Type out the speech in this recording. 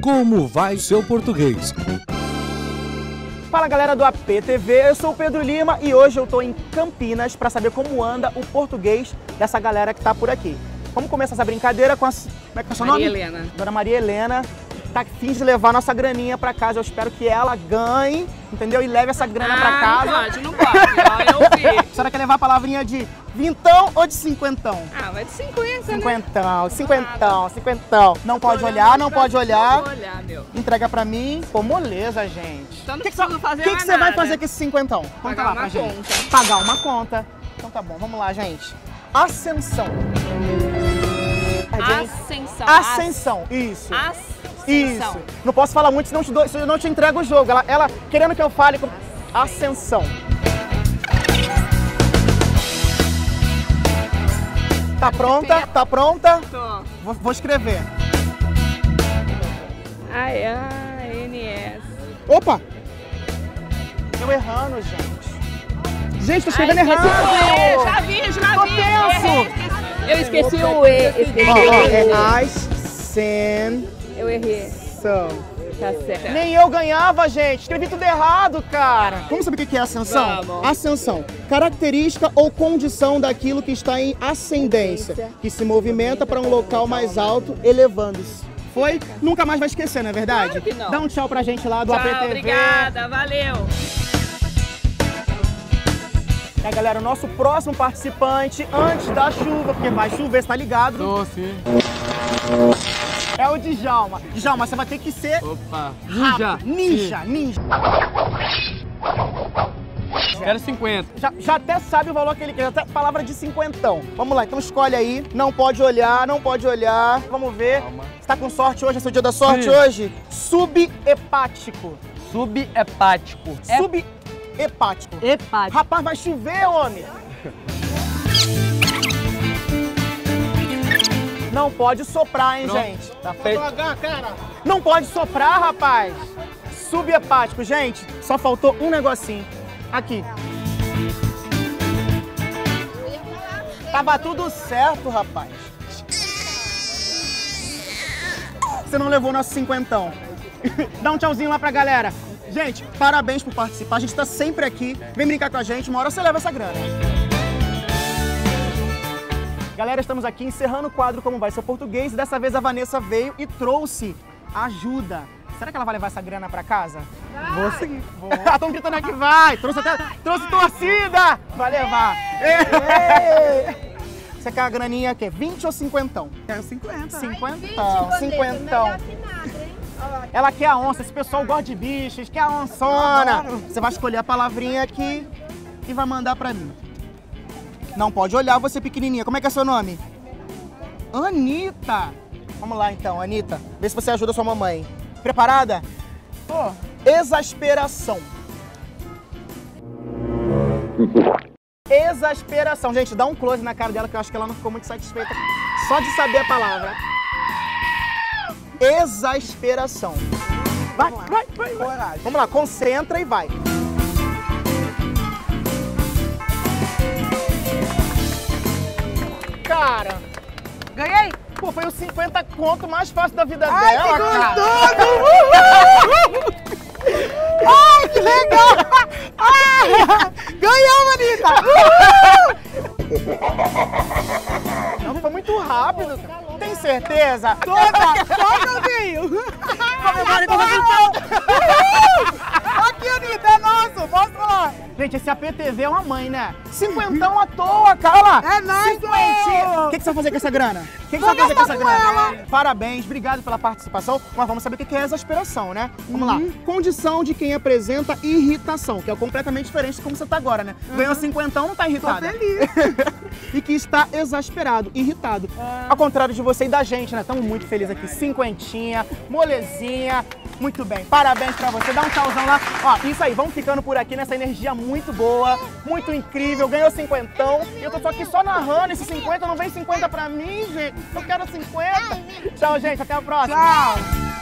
Como vai seu português? Fala galera do APTV, eu sou o Pedro Lima e hoje eu tô em Campinas para saber como anda o português dessa galera que tá por aqui. Vamos começar essa brincadeira com a... Como é que é o seu nome? Maria Helena. Dona Maria Helena tá a fim de levar nossa graninha para casa. Eu espero que ela ganhe, entendeu? E leve essa grana para casa. Não pode. Eu vi. A senhora quer levar a palavrinha de vintão ou de cinquentão? Ah, vai de 50, Cinquentão, cinquentão, cinquentão. Não pode olhar, não pode olhar. Não vou olhar, meu. Entrega pra mim. Pô, moleza, gente. Então não que preciso fazer que mais você vai nada. fazer com esse cinquentão? Conta Pagar lá pra uma gente. conta. Pagar uma conta. Então tá bom, vamos lá, gente. Ascensão. Ascensão. Ascensão, isso. Ascensão. Isso. Não posso falar muito, senão eu não te entrego o jogo. Ela querendo que eu fale com... Ascensão. Tá pronta? Tá pronta? Tô. Vou escrever. A-N-S. Opa! Eu errando, gente. Gente, tô escrevendo Ai, esqueci errado! o E. Já vi. Tô tenso! Eu esqueci o E. É ascensão. Eu errei. Tá certo. Nem eu ganhava, gente. Escrevi tudo errado, cara. Vamos saber o que é ascensão? Vamos. Ascensão. Característica ou condição daquilo que está em ascendência, que se movimenta para um local mais alto, elevando-se. Foi? Nunca mais vai esquecer, não é verdade? Claro que não. Dá um tchau pra gente lá do Tchau, APTV. obrigada. Valeu. É, galera, o nosso próximo participante, antes da chuva, porque vai chover, você tá ligado? Tô, sim. É o Djalma. Djalma, você vai ter que ser Opa. rápido. Ninja. Quero 50. Já até sabe o valor que ele quer, até palavra de cinquentão. Vamos lá, então escolhe aí. Não pode olhar, não pode olhar. Vamos ver. Calma. Você tá com sorte hoje? É seu dia da sorte Sim. hoje? Subhepático. Subhepático. Subhepático. Hepático. Rapaz, vai chover, homem. Não pode soprar, hein, Pronto. gente? Tá feito. Não pode soprar, rapaz. Subhepático, gente. Só faltou um negocinho. Aqui. Tava tudo certo, rapaz. Você não levou nosso cinquentão. Dá um tchauzinho lá pra galera. Gente, parabéns por participar. A gente tá sempre aqui. Vem brincar com a gente. Uma hora você leva essa grana. Galera, estamos aqui encerrando o quadro Como Vai Seu Português. E dessa vez a Vanessa veio e trouxe ajuda. Será que ela vai levar essa grana pra casa? Vou sim. Estão gritando aqui, vai. Trouxe torcida. Vai levar. Você quer a graninha aqui? 20 ou cinquentão? Quero 50. Cinquentão. Ela quer a onça. Esse pessoal gosta de bichos, quer a onçona. Você vai escolher a palavrinha aqui e vai mandar pra mim. Não pode olhar, você pequenininha. Como é que é seu nome? Anitta. Vamos lá então, Anitta. Vê se você ajuda a sua mamãe. Preparada? Tô. Exasperação. Exasperação. Gente, dá um close na cara dela que eu acho que ela não ficou muito satisfeita só de saber a palavra. Exasperação. Vai. Coragem. Vamos lá, concentra e vai. Cara, Ganhei. pô, foi os 50 conto mais fácil da vida Ai, dela, que cara. Ai, que legal! Ganhamos, Anitta! Não, foi muito rápido. Tem certeza? Toda eu tenho! Aqui, Anitta, é nosso! Mostra lá! Gente, esse APTV é uma mãe, né? Cinquentão à toa, cara. É nóis, Cinquentinha. O que você vai fazer com essa grana? O que você vai fazer com essa grana? Parabéns, obrigado pela participação. Mas vamos saber o que é exasperação, né? Vamos lá. Condição de quem apresenta irritação, que é completamente diferente de como você tá agora, né? Ganhou cinquentão, não tá irritado. Tô feliz. E que está exasperado, irritado. Ao contrário de você e da gente, né? Estamos muito felizes aqui. Cinquentinha, molezinha. Muito bem, parabéns pra você. Dá um tchauzão lá. Ó, isso aí, vamos ficando por aqui nessa energia muito boa, muito incrível. Ganhou cinquentão. E eu tô aqui só narrando esse 50, não vem 50 pra mim, gente. Eu quero 50. Tchau, gente. Até a próxima. Tchau!